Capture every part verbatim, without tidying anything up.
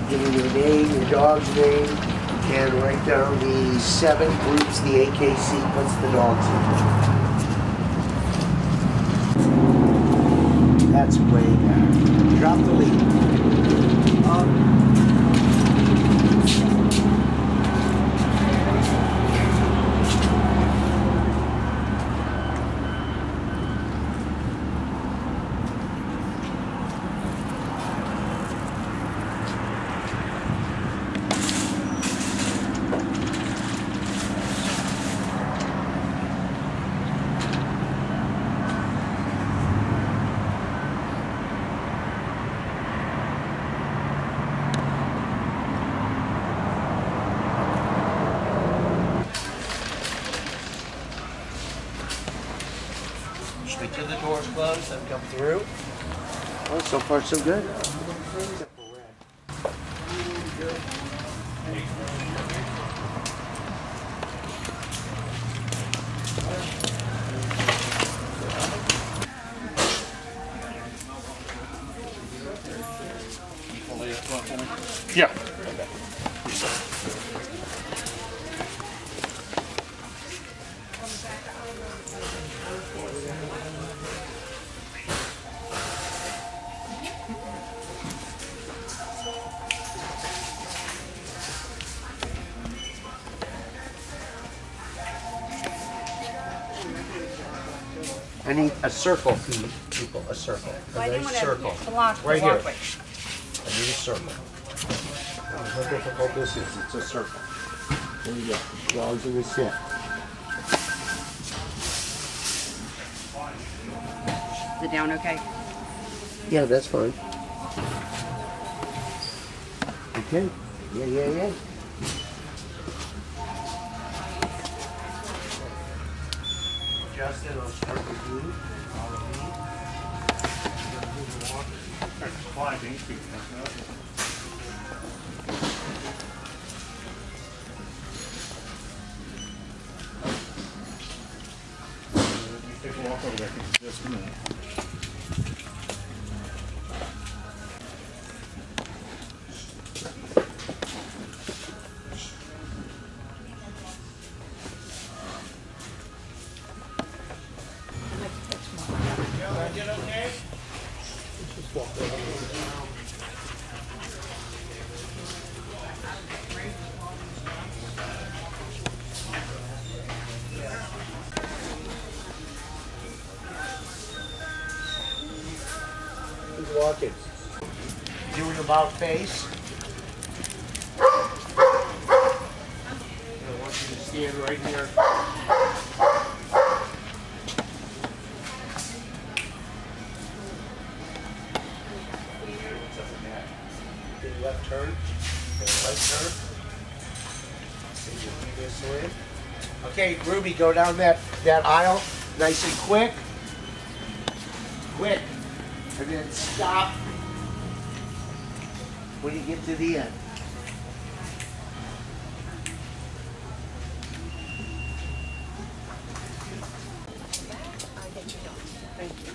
Give me your name, your dog's name, and write down the seven groups the A K C puts the dogs in. That's way better. Drop the lead. Um, Wait till the doors close and come through. Oh, so far so good. Yeah. I need a circle for you people, a circle. A Well, I didn't nice want circle. to block the Right here. walkway. I need a circle. How difficult this is, it's a circle. There you go. Dogs in the sit. Is it down okay? Yeah, that's fine. Okay. Yeah, yeah, yeah. Justin, I'll start with you. Follow me. Climbing, speaking of that. You take a walk over there just a minute. Get okay? Just walk over. Who's walking? Doing about face. I want you to stand right here. Left turn, right turn. So you do this way. Okay, Ruby, go down that, that aisle nice and quick. Quick. And then stop when you get to the end. Thank you.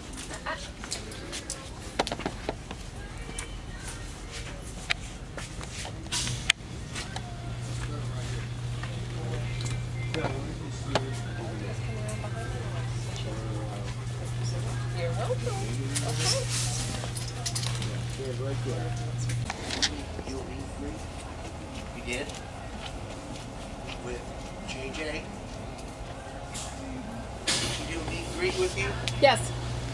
You're welcome. Okay. Yeah, right there. You meet me? You did? With J J? Did she do a meet and greet with you? Yes.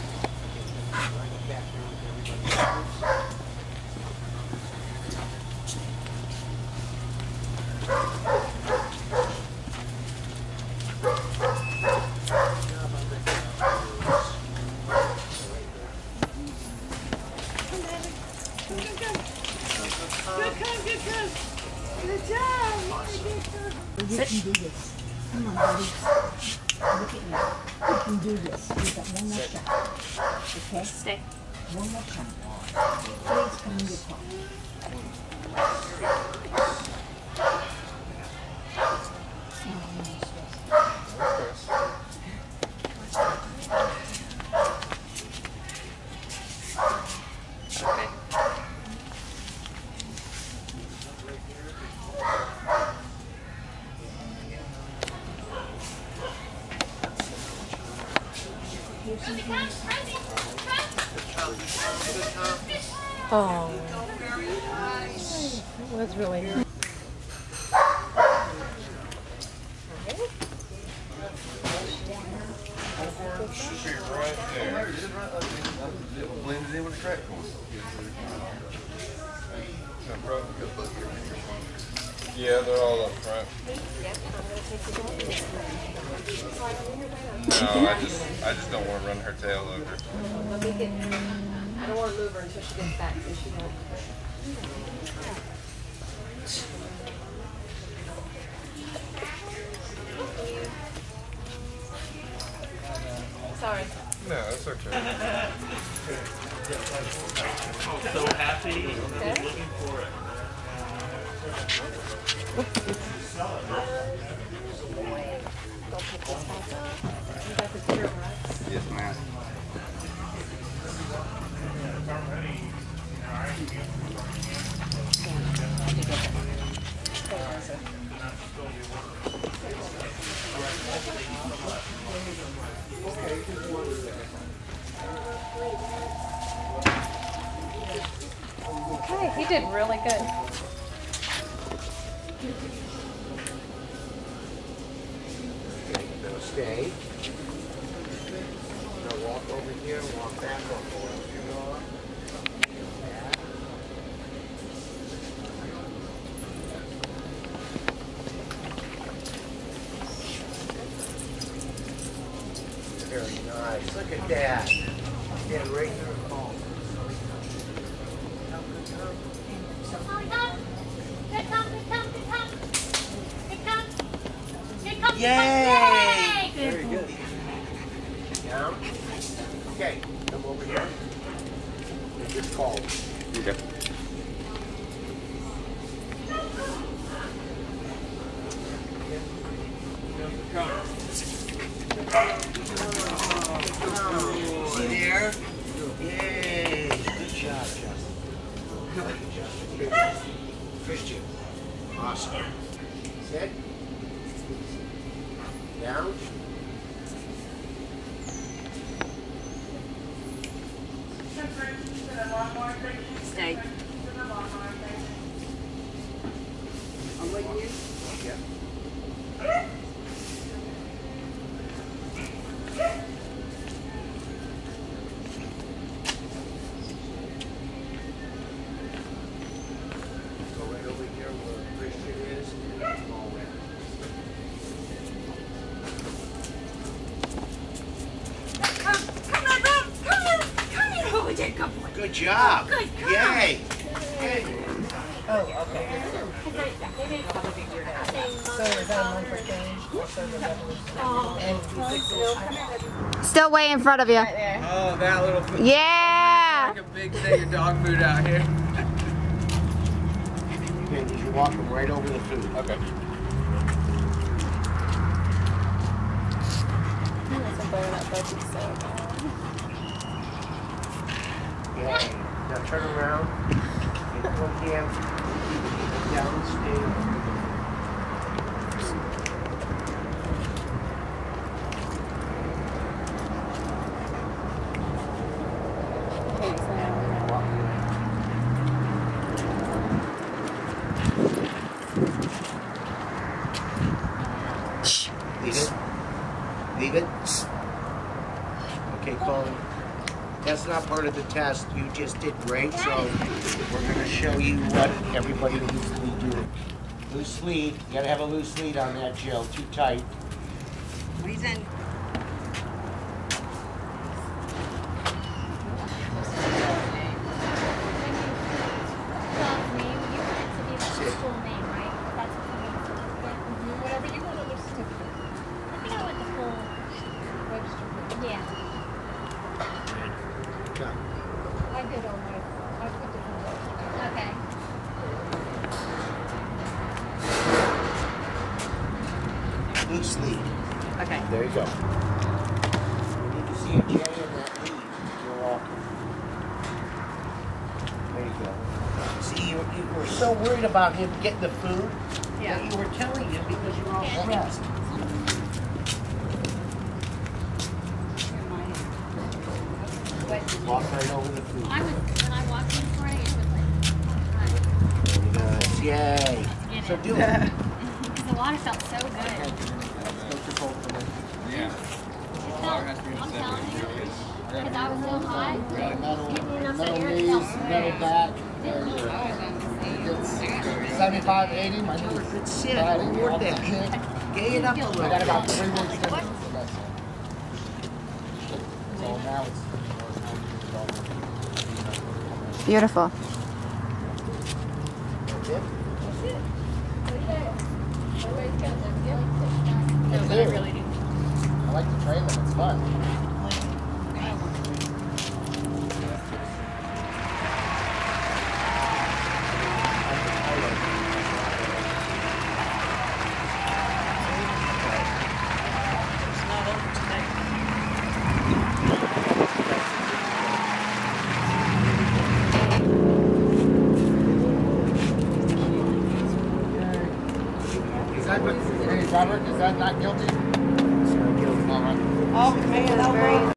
You can do this. Come on, buddy. Look at you. You can do this. You've got one more shot. Okay? Stay. One more shot. Please come in your car. Oh. That's really nice. Should be right there. Blended in with the crack course. Yeah, they're all up front. No, I just, I just don't want to run her tail over. I don't want to move her until she gets back, so she won't. Sorry. No, that's okay. So happy. Okay. Looking for it. Yes, ma'am. Okay, he did really good. Now stay. Now walk over here, walk back, walk over. Very nice. Look at that. Get right there. Yay! Very good. Down. Okay, come over here. It's just called. Okay. See there? Yay! Good job, Justin. Good job. Christian. Awesome. Sit. Down. Stay. I'm waiting you. Yeah. Go right over here where Christian is and all that. Good job. Good. Yay. Yay. Oh, okay. So is that a month for change? And you fix it? Still way in front of you. Oh, that little food. Yeah! Like a big thing of dog food out here. Okay, you walk them right over the food. Okay. Yay. Now turn around. Get one hand downstairs. Leave it. Leave it. Okay, Colin. That's not part of the test. You just did great, so we're going to show you what everybody needs to be doing. Loose lead. You got to have a loose lead on that, Jill. Too tight. He's in. Loose lead. Okay. There you go. You need to see a J in that lead. You're walking. There you go. See, you, you were so worried about him getting the food Yeah. that you were telling him because you were all stressed. Walk right over the food. I was, when I walked in this morning, it was like, Yes, yay. So do it. because the water felt so good. Yeah. It felt, I'm telling you, because I was so high, getting enough Metal air, it knees, felt metal good. back. It's seventy-five, eighty. My knees Good sit. bad. Reward that. Kick. Gay it up a I got little. about three weeks to go. So now it's Beautiful. No, but I really do. I like to train them. It's fun. Is that, hey, Robert, is that not guilty? It's not guilty. All right. Oh, man,